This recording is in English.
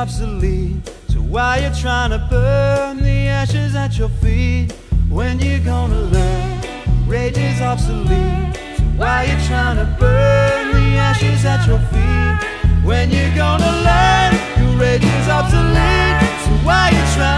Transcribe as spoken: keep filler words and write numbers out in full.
obsolete. So why you trying to burn the ashes at your feet? When you gonna learn? Rage is obsolete. So why you trying to burn the ashes at your feet? When you gonna learn? Your rage is obsolete. So why you trying